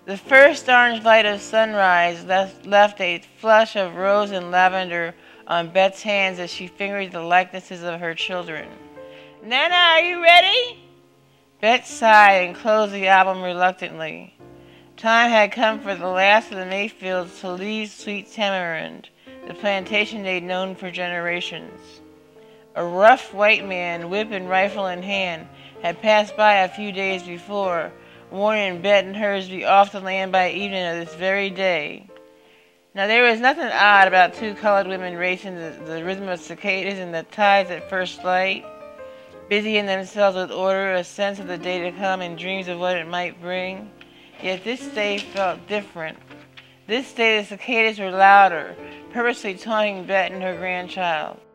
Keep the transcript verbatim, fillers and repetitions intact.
The first orange light of sunrise left, left a flush of rose and lavender on Bet's hands as she fingered the likenesses of her children. "Nana, are you ready?" Bet sighed and closed the album reluctantly. Time had come for the last of the Mayfields to leave Sweet Tamarind, the plantation they'd known for generations. A rough white man, whip and rifle in hand, had passed by a few days before, warning Bet and hers to be off the land by evening of this very day. Now there was nothing odd about two colored women racing the, the rhythm of cicadas and the tides at first light, busying themselves with order, a sense of the day to come, and dreams of what it might bring. Yet this day felt different. This day the cicadas were louder, purposely taunting Bet and her grandchild.